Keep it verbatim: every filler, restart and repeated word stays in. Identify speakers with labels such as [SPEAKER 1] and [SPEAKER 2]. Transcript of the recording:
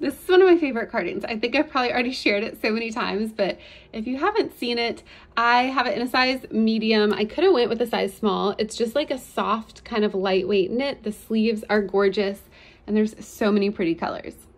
[SPEAKER 1] This is one of my favorite cardigans. I think I've probably already shared it so many times, but if you haven't seen it, I have it in a size medium. I could have went with a size small. It's just like a soft kind of lightweight knit. The sleeves are gorgeous and there's so many pretty colors.